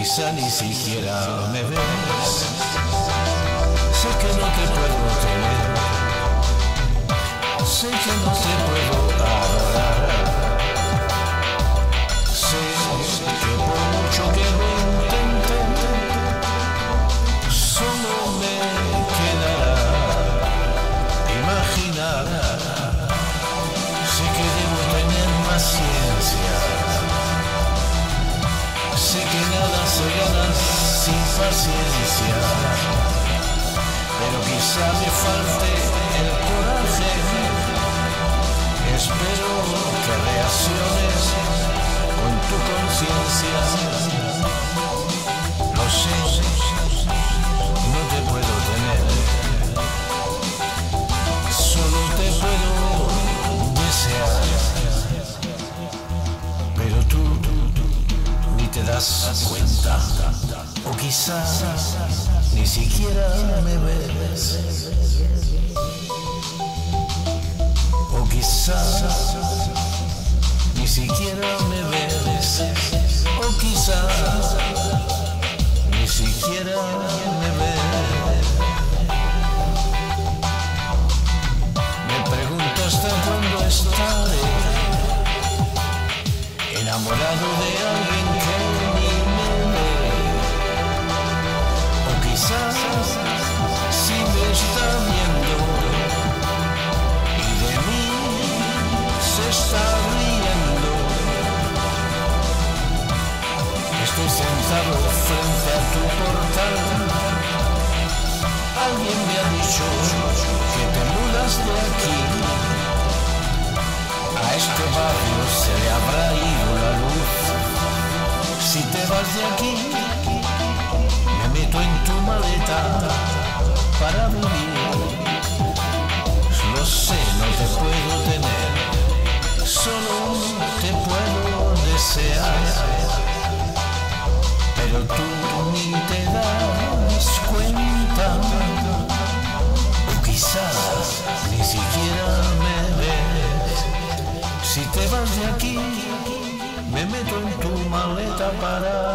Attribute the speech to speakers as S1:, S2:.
S1: quizá ni siquiera me ves. Sé que no te puedo tener, sé que no te puedo adorar, sé que por mucho que lo intente, solo me quedará imaginar. Sé que debo tener paciencia, sé que nada se gana sin paciencia, pero quizá me falte el coraje. Espero que reacciones con tu conciencia. Lo sé, no te puedo tener, solo te puedo desear, pero tú ni te das cuenta, o quizás ni siquiera me ves, o quizás ni siquiera me ves, o quizás ni siquiera me ves. Me pregunto hasta cuándo estaré enamorado de alguien que ni me ve, o quizás si me está viendo y de mí se está riendo. Estoy sentado frente a tu portal, alguien me ha dicho que te mudas de aquí. A este barrio se le habrá ido la luz. Si te vas de aquí, me meto en tu maleta para vivir. Lo sé, no te puedo tener, solo te puedo desear, pero tú ni te das cuenta, o quizás ni siquiera me ves. Si te vas de aquí, me meto en tu maleta para